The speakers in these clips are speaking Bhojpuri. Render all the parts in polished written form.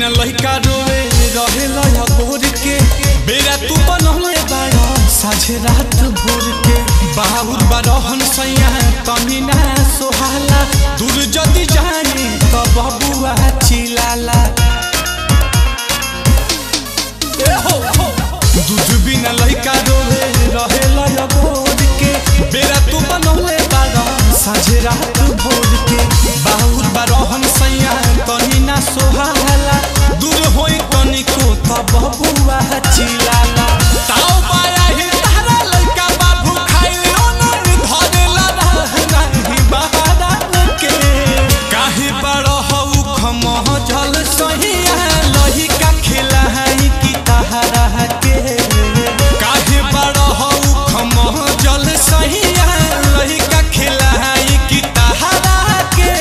लइका रोवे रहे लया भोर के बेरा तू बनले बाड़ा साझे रात भोर के बाहुर बारहन सैया तनी ना सोहाला दूर जदी जानी त बबुआ चिलाला ए हो दूध बिना लइका रोवे रहे लया भोर के बेरा तू बनले बाड़ा साझे रात भोर के बाहुर बारहन सैया तनी ना सोहाला दूर होई तनी को त बबुआ चिलाला ताऊ पाया ही तारा लइका बाबू खाइलो न धरेला नहीं बहारा के काहे बड़ हउ खमह जल सहिया लइका खिलाई की तहरा के काहे बड़ हउ खमह जल सहिया लइका खिलाई की तहरा के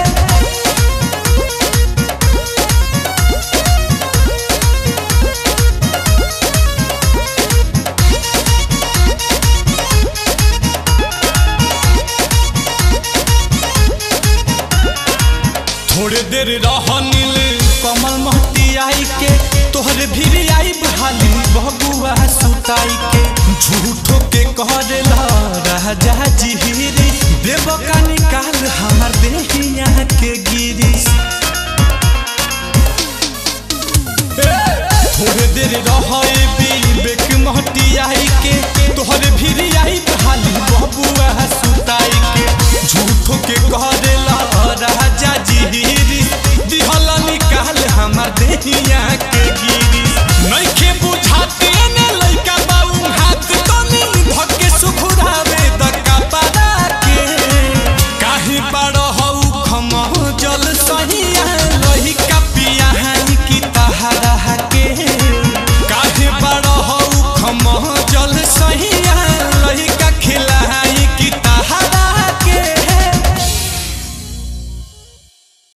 थोड़े देर रहनिल कमल महती आई के तोहरे भीरी आई बहाली बबुआ सुताई के झूठो के कहला राजा जिहिरी देव का निकाल हमार देहिया के गिरी थोड़े देर रहे बेक महती आई के तोहरे भीरी आई बहाली बबुआ सुताई के झूठो के कहला राजा जिहिरी दिहला निकाल हमार देहिया